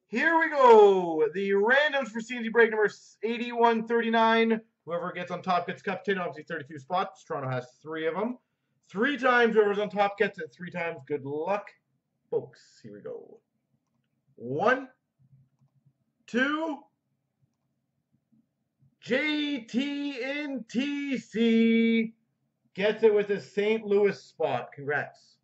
Here we go. The randoms for C&C break number 8139. Whoever gets on top gets cup 10. Obviously 32 spots. Toronto has 3 of them. 3 times whoever's on top gets it 3 times. Good luck, folks. Here we go. 1, 2. JT in TC gets it with a St. Louis spot. Congrats.